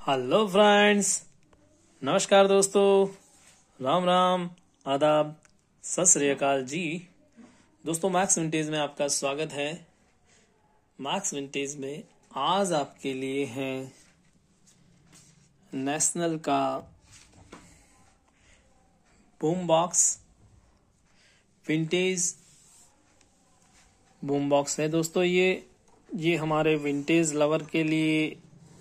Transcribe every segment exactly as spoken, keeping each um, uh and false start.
Hello friends, नमस्कार दोस्तों, राम राम, आदाब, सत श्री अकाल जी। दोस्तों, मैक्स विंटेज में आपका स्वागत है। मैक्स विंटेज में आज आपके लिए है नेशनल का boom box. Vintage boom box है दोस्तों। ये ये हमारे विंटेज लवर के लिए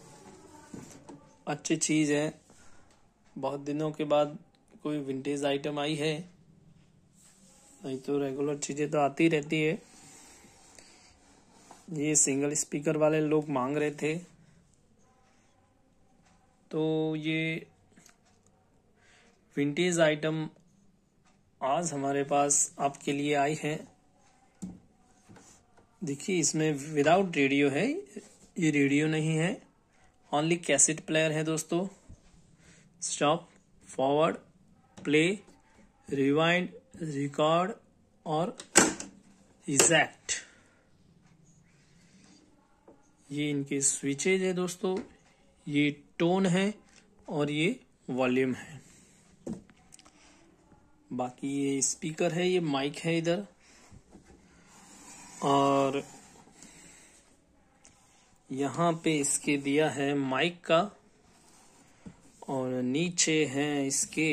अच्छी चीज है। बहुत दिनों के बाद कोई विंटेज आइटम आई है, नहीं तो रेगुलर चीजें तो आती रहती है। ये सिंगल स्पीकर वाले लोग मांग रहे थे, तो ये विंटेज आइटम आज हमारे पास आपके लिए आई है। देखिए, इसमें विदाउट रेडियो है। ये रेडियो नहीं है, ओनली कैसेट प्लेयर है दोस्तों। Stop, forward, play, rewind, record और इजेक्ट, ये इनके स्विचेज है दोस्तों। ये टोन है और ये वॉल्यूम है। बाकी ये स्पीकर है, ये माइक है इधर, और यहाँ पे इसके दिया है माइक का, और नीचे हैं इसके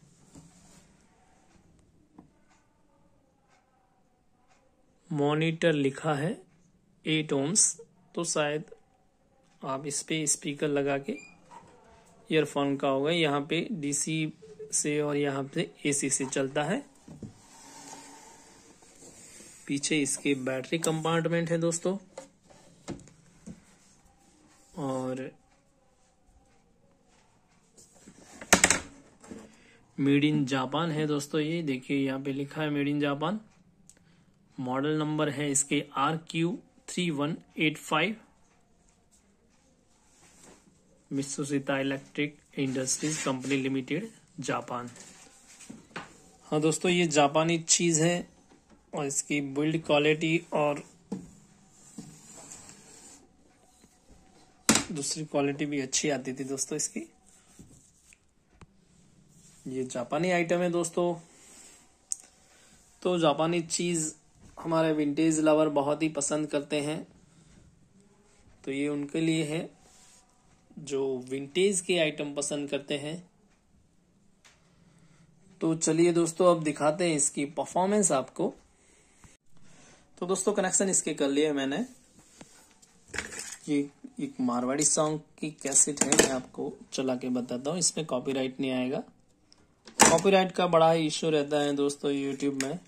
मॉनिटर लिखा है एट ओम्स। तो शायद आप इस पे स्पीकर लगा के ईयरफोन का होगा। यहाँ पे डीसी से और यहाँ पे एसी से चलता है। पीछे इसके बैटरी कंपार्टमेंट है दोस्तों, और मेड इन जापान है दोस्तों। ये देखिए, यहाँ पे लिखा है made in Japan. Model number है इसके R Q three one eight five. Matsushita electric industries company limited, Japan. हाँ दोस्तों, ये जापानी चीज है और इसकी बिल्ड क्वालिटी और दूसरी क्वालिटी भी अच्छी आती थी दोस्तों इसकी। ये जापानी आइटम है दोस्तों। तो जापानी चीज हमारे विंटेज लवर बहुत ही पसंद करते हैं, तो ये उनके लिए है जो विंटेज के आइटम पसंद करते हैं। तो चलिए दोस्तों, अब दिखाते हैं इसकी परफॉर्मेंस आपको। तो दोस्तों, कनेक्शन इसके कर लिया मैंने। ये एक मारवाड़ी सॉन्ग की कैसेट है, मैं आपको चला के बताता हूँ। इसमें कॉपीराइट नहीं आएगा। कॉपीराइट का बड़ा ही इश्यू रहता है दोस्तों यूट्यूब में।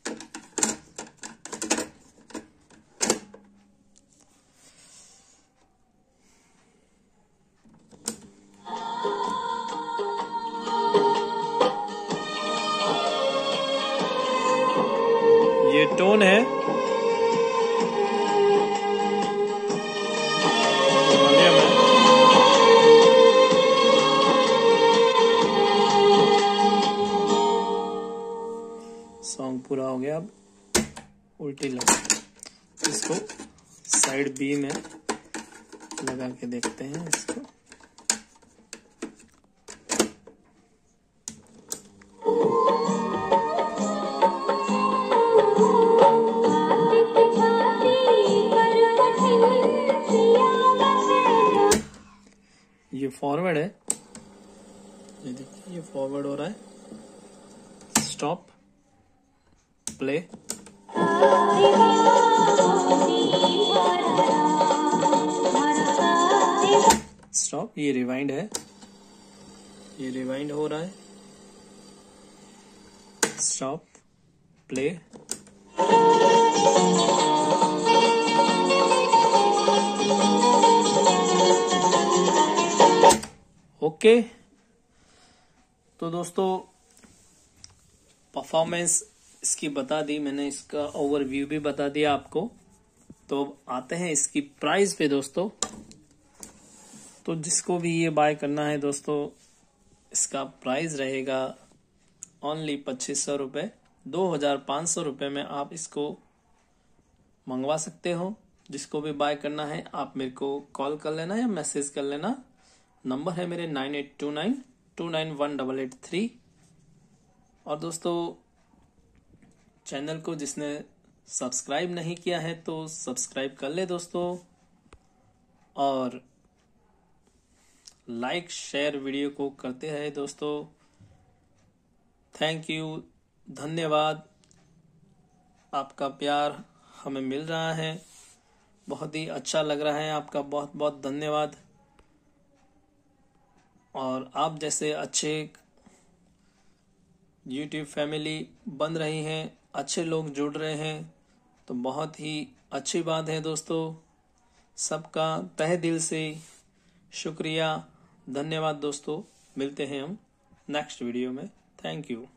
ये टोन है, वॉल्यूम है। सॉन्ग पूरा हो गया। अब उल्टी लगा, इसको साइड बी में लगा के देखते हैं इसको। ये फॉरवर्ड है, ये देखिए, ये फॉरवर्ड हो रहा है। स्टॉप, प्ले, स्टॉप, ये रिवाइंड है, ये रिवाइंड हो रहा है। Stop, play, okay. तो दोस्तों, परफॉर्मेंस इसकी बता दी मैंने, इसका ओवरव्यू भी बता दिया आपको। तो अब आते हैं इसकी प्राइस पे दोस्तों। तो जिसको भी ये बाय करना है दोस्तों, इसका प्राइस रहेगा ओनली पच्चीस सौ रुपये। दो हजार पाँच सौ रुपये में आप इसको मंगवा सकते हो। जिसको भी बाय करना है आप मेरे को कॉल कर लेना या मैसेज कर लेना। नंबर है मेरे nine eight two nine two nine one double eight three. और दोस्तों चैनल को जिसने सब्सक्राइब नहीं किया है तो सब्सक्राइब कर ले दोस्तों, और लाइक शेयर वीडियो को करते रहे दोस्तों। थैंक यू, धन्यवाद। आपका प्यार हमें मिल रहा है, बहुत ही अच्छा लग रहा है। आपका बहुत बहुत धन्यवाद। और आप जैसे अच्छे यूट्यूब फैमिली बन रही हैं, अच्छे लोग जुड़ रहे हैं, तो बहुत ही अच्छी बात है दोस्तों। सबका तहे दिल से शुक्रिया, धन्यवाद दोस्तों। मिलते हैं हम नेक्स्ट वीडियो में। Thank you.